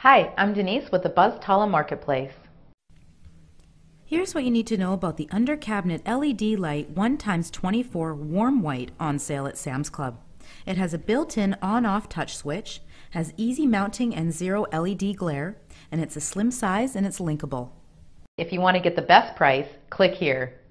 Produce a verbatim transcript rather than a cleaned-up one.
Hi, I'm Denise with the Buzz Tala Marketplace. Here's what you need to know about the under cabinet L E D light one by twenty-four warm white on sale at Sam's Club. It has a built-in on-off touch switch, has easy mounting and zero L E D glare, and it's a slim size and it's linkable. If you want to get the best price, click here.